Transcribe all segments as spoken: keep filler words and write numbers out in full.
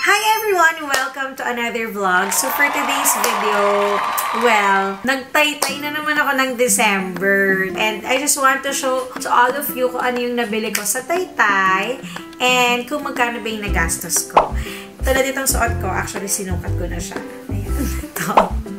Hi everyone! Welcome to another vlog. So for today's video, well, nagtaytay na naman ako ng December. And I just want to show to all of you kung ano yung nabili ko sa Taytay and kung magkano ba yung nagastos ko. Tulad itong suot ko, actually sinukat ko na siya. Ayan, ito.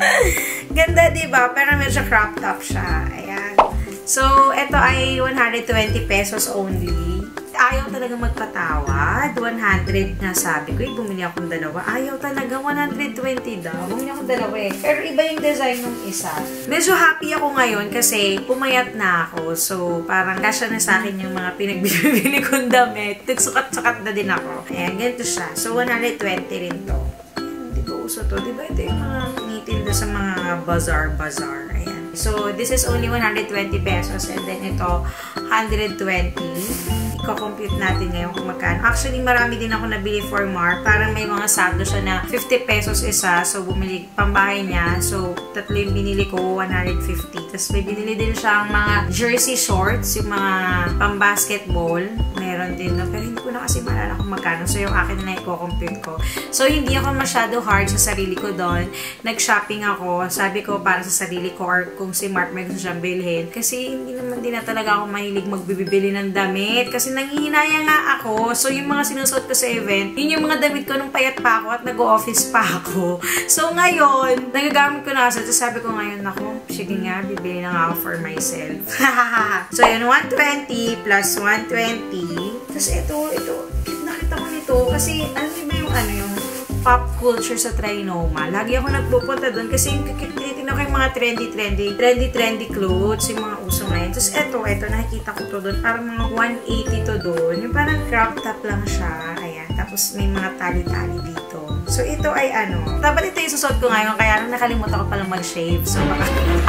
Ganda, diba? Pero medyo crop top siya. Ayan. So, ito ay one hundred twenty pesos only. Ayaw talaga magpatawad. one hundred na sabi ko. Eh, bumili akong dalawa. Ayaw talaga. one hundred twenty daw. Bumili akong dalawa eh. Pero iba yung design ng isa. Medyo happy ako ngayon kasi pumayat na ako. So, parang kasya na sa akin yung mga pinagbibili kong damit. Nagsukat-sukat na din ako. Ayan, ganito siya. So, one hundred twenty rin to. Ayan, hindi ko uso to. Diba ito yung mga nitinda sa mga bazaar-bazaar. Ayan. So, this is only one hundred twenty pesos. And then ito, one hundred twenty. Iko-compute natin ngayon kung magkano. Actually, marami din ako nabili for Mar. Parang may mga saldo siya na fifty pesos isa. So, bumili pambahay niya. So, tatlo yung binili ko, one hundred fifty. Tapos, may binili din siyang mga jersey shorts, yung mga pang-basketball. Meron din. No? Pero hindi ko na kasi maalala kung magkano. So, yung akin na iko-compute ko. So, hindi ako masyado hard sa sarili ko doon. Nag-shopping ako. Sabi ko, para sa sarili ko or kung si Mark may gusto siyang bilhin. Kasi, hindi naman din na talaga ako mahilig magbibili ng damit. Kasi, nanghihinaya nga ako. So, yung mga sinusuot ko sa event, yun yung mga damit ko nung payat pa ako at nag-office pa ako. So, ngayon, nagagamit ko na kasi. So, sabi ko ngayon, ako, sige nga, bibili na nga ako for myself. So, yun, one twenty plus one twenty. Tapos, ito, ito, nakita ko nito. Kasi, alam niyo ba yung, ano, yung pop culture sa Trinoma. Lagi ako nagpupunta doon kasi tinitingnan ko yung mga trendy-trendy, trendy-trendy clothes, yung mga uso ngayon. Tapos eto, eto, nakikita ko to doon. Parang mga one eighty to doon. Yung parang crop top lang siya. Ayan. Tapos may mga tali-tali dito. So ito ay ano. Dapat ito yung susot ko ngayon. Kaya nakalimutan ko palang mag-shave. So baka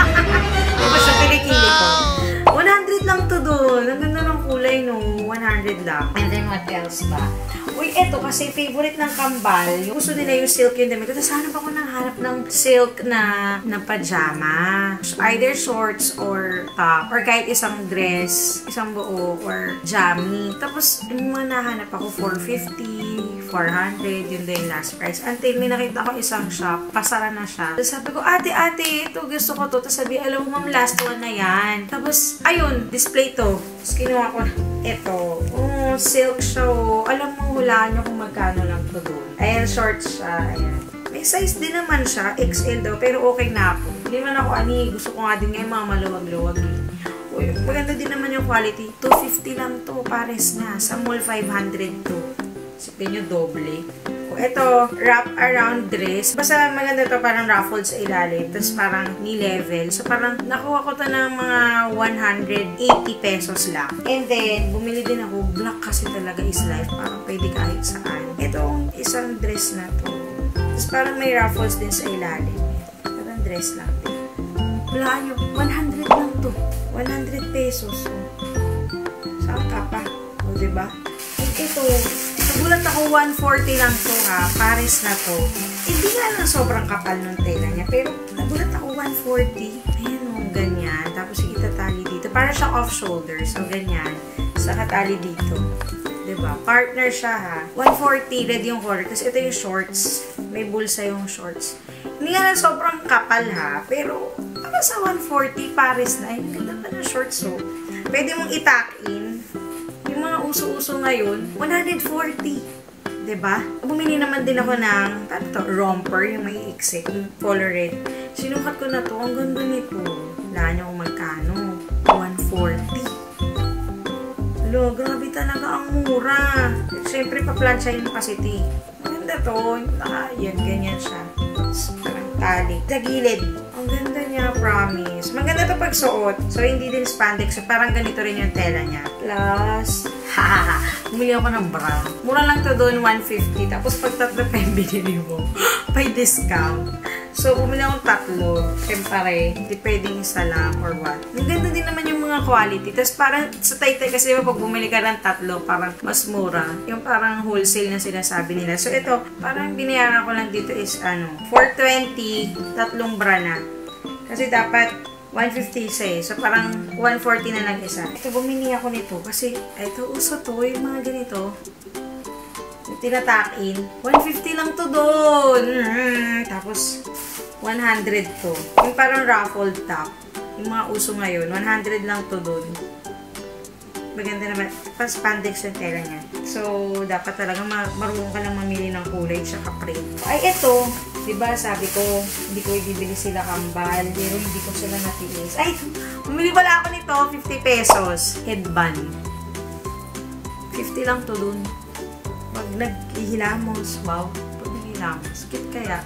baka siya pinikili ko. one hundred lang to doon. Ang ganda ng kulay no. one hundred lang. And then what else ba? Uy, eto kasi favorite ng kambal. Yung gusto nila yung silk yung damit ko. Tapos hanap ako nang hanap ng silk na, na pajama. So, either shorts or top. Or kahit isang dress, isang buo, or jammy. Tapos, yung mga nahanap ako, four fifty, four hundred, yun din yung last price. Until may nakita ko isang shop, pasara na siya. Tapos sabi ko, ate, ate, ito gusto ko to. Tapos sabi, alam mo, ma'am, last one na yan. Tapos, ayun, display to. Tapos kinuha ko, ito. Oh, silk siya. Alam mo, hulaan nyo kung magkano lang to doon. Ayan, shorts siya. Ayan. May size din naman siya. X L daw. Pero okay na ako. Hindi man ako ani. Gusto ko nga din ngayon mga maluwag-luwag. Uy, maganda din naman yung quality. two fifty lang to. Pares na. Sa mall, five hundred to. Sipin nyo, doble. Ito, wrap around dress. Basta maganda to, parang ruffled sa ilalim. Tapos parang knee-level. So parang nakuha ko to ng mga one hundred eighty pesos lang. And then, bumili din ako. Black kasi talaga is life. Parang pwede kahit saan. Itong isang dress na to. Tapos parang may ruffles din sa ilalim. Parang dress lang din. Wala nyo. one hundred lang to. one hundred pesos. Saan ka pa? O, diba? Ito, nagulat ako one forty lang to ha. Pares na to. Hindi nga lang sobrang kapal ng tela niya. Pero nagulat ako one forty. Ayan o, ganyan. Tapos itatali dito. Para siya off-shoulder. So, ganyan. Sa katali dito. Diba? Partner siya ha. one forty, red yung color. Kasi ito yung shorts. May bulsa yung shorts. Hindi nga lang sobrang kapal ha. Pero, para sa one forty, pares na. Ay, ganda pa ng shorts so. Pwede mong itak-in. Yung mga uso-uso ngayon, one hundred forty. Diba? Bumili naman din ako ng, paano to? Romper, yung may iksik, yung color red. Sinukat ko na to. Ang ganda nito. Wala nyo kung magkano. one forty. Hello, grabe talaga ang mura. Siyempre, pa-planchain mo kasi ito. Maganda to. Ah, yan, ganyan siya. Parang tali. Sa gilid. Ang ganda niya, promise. Maganda to pag suot. So, hindi din spandex. So, parang ganito rin yung tela niya. Plus, hahaha, bumili ako ng brown. Mura lang to doon, one fifty. Tapos, pag tatlo pa yung binili mo, may discount. So, bumili akong tatlo. Siyempre, hindi pwedeng isa lang or what. Ang ganda din naman yung mga quality. Tapos, parang sa Taytay kasi pag bumili ka ng tatlo, parang mas mura. Yung parang wholesale na sinasabi nila. So, ito, parang binayaran ko lang dito is, ano, four twenty, tatlong bra na. Kasi dapat, one fifty isa eh. So, parang one forty na lang isa. Ito, bumili ako nito. Kasi, ito, uso to. Yung mga ganito. tinatak-in. one fifty lang to doon. Mm, tapos, one hundred to. Yung parang ruffled top. Yung mga uso ngayon, one hundred lang to doon. Maganda naman. Pan-spandex yung tela niya. So, dapat talaga marunong ka lang mamili ng kulay tsaka print. Ay, eto. Diba, sabi ko, hindi ko ibibili sila kambal. Pero hindi ko sila natiis. Ay, bumili pala ako nito. fifty pesos. Headband. fifty lang to dun. Pag naghihilamos. Wow. Pag naghihilamos. Cute kaya.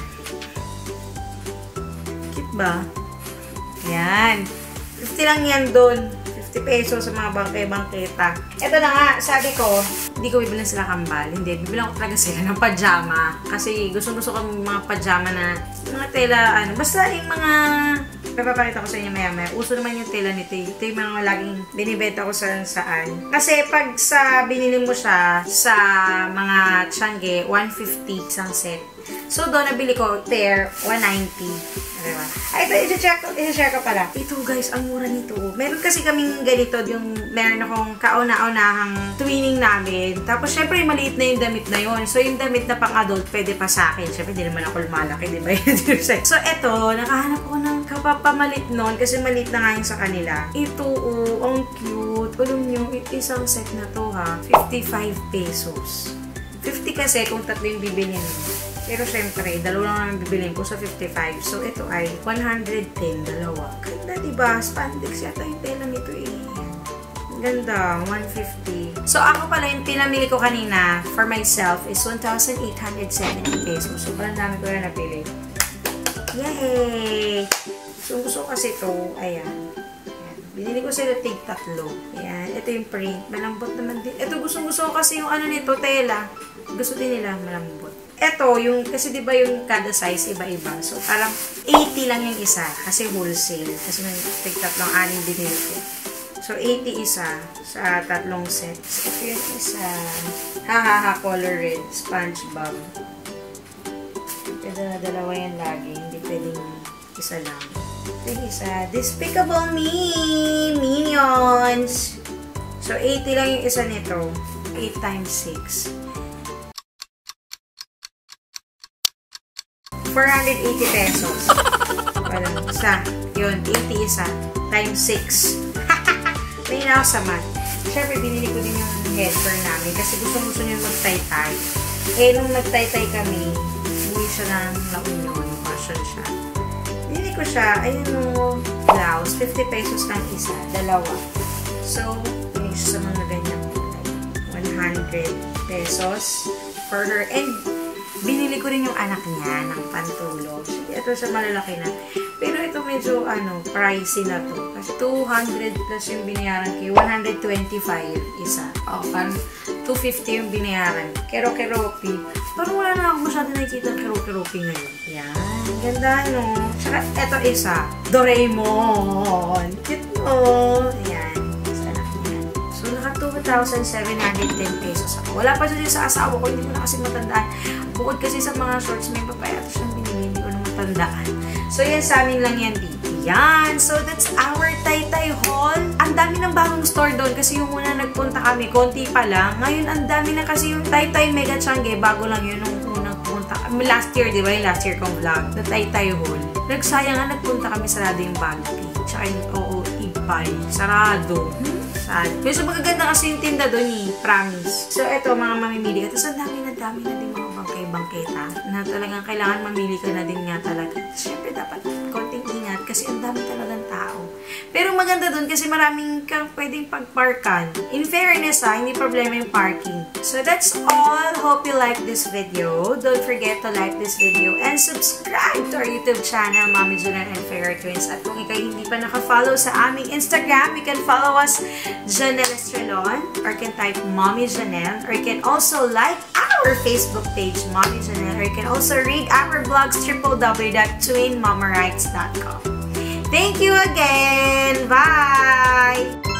Cute ba? Yan. fifty lang yan dun. fifty pesos sa mga bangke-bangketa. Ito na nga, sabi ko, hindi ko bibilan sila kambal. Hindi, bibilan ko talaga sila ng pajama. Kasi gusto-gusto ko mga pajama na, mga tela, ano, basta yung mga, papapakita ko sa inyo maya-maya. Uso naman yung tela nito. Ito yung mga laging binibenta ko saan saan. Kasi pag sa, binili mo siya sa mga Tiangge, one fifty isang set. So, doon nabili ko, pair, one ninety. Diba? Ay, ito, i-check ko, i-share ko pala. Ito, guys, ang mura nito. Meron kasi kaming ganito, yung meron akong kauna-unahang twinning namin. Tapos, syempre, maliit na yung damit na yun. So, yung damit na pang-adult, pwede pa sa akin. Syempre, di naman ako lumalaki, di ba? So, ito, nakahanap ko ng kapapamalit nun kasi maliit na nga yung sa kanila. Ito, oh, ang cute. Alam nyo, isang set na to, ha? fifty-five pesos. fifty kasi kung tatlo yung bibilin mo. Pero syempre, dalawa lang naman bibilin ko sa fifty-five. So, ito ay one hundred ten, dalawa. Ganda, diba? Spandex yata yung tela nito eh. Ganda, one fifty. So, ako pala yung pinamili ko kanina for myself is one thousand eight hundred seventy pesos. So, parang dami ko na napili. Yay! So, gusto kasi ito, ayan. Ayan. Binili ko sila tig tatlo. Ayan. Ito yung print. Malambot naman din. Ito, gusto-gusto ko kasi yung ano nito, tela. Gusto din nila malambot. Ito, yung, kasi diba yung kada size iba-iba. So, parang eighty lang yung isa. Kasi wholesale. Kasi may tig tatlong aning binili ko. So, eighty isa sa tatlong sets. Ito yung isa. Ha-ha-ha, color red. SpongeBob. Pwede na dalawa yan lagi. Hindi pwedeng isa lang. Ito yung isa. Despicable Me! Minions! So, eighty lang yung isa nito. eight times six. four hundred eighty pesos. Walang isa. Yun, eighty isa. Times six. May na ako sa mat. Siyempre, binili ko din yung headwear namin kasi gusto-gusto nyo mag-tay-tay. Eh, nung nag-tay-tay kami, umuwi siya ng La Union. Fashion siya. Binili ko siya. Ayun o, blouse. fifty pesos lang isa. Dalawa. So, binili siya sa mga ganyang kulay. one hundred pesos for her. And, binili ko rin yung anak niya ng pantulog. Ito siya malalaki na. Pero ito medyo, ano, pricey na to. Kasi two hundred plus yung binayaran ko. one hundred twenty-five isa. O, parang two fifty yung binayaran. Kero-keropi. Parang wala na ako masyado nakikita ng kero-keropi ngayon. Yan. Ganda, no? Tsaka, ito isa. Doraemon. Cute, no? Ayan. Sa anak niya. So, naka two thousand seven hundred ten pesos ako. Wala pa siya sa asawa ko. Hindi ko na kasi matandaan. Bukod kasi sa mga shorts, may papayato siyang binili. Hindi ko na matandaan. So, yan sa amin lang yan dito. Yan. So, that's our Taytay haul. Ang dami ng bagong store doon kasi yung una nagpunta kami, konti pa lang. Ngayon, ang dami na kasi yung Taytay Mega Tiangge. Bago lang yun nung unang punta. Last year, di ba? Yung last year kong vlog. The Taytay haul. Nagsayang nga, nagpunta kami sarado yung Bagpi. Tsaka yung oo, Ibay. Sarado. Hmm? Sad. Pero so, magaganda kasi yung tinda doon eh. Promise. So, eto, mga mamimili. At ang dami na dami na din mga bangkay-bangketa na talagang kailangan mamili ka na din nga talaga. Siyempre, dapat konting ingat kasi ang dami talagang tao. Pero maganda doon kasi maraming kang pwedeng pagparkan. In fairness ha, hindi problema yung parking. So, that's all. Hope you like this video. Don't forget to like this video and subscribe to our YouTube channel, Mommy Janelle and Fairy Twins. At kung ikay hindi pa naka-follow sa aming Instagram, you can follow us Janelle Estrelon, or you can type Mommy Janelle, or you can also like our Facebook page, Mommy Janelle, or you can also read our blogs, w w w dot twin mama rights dot com. Thank you again! Bye!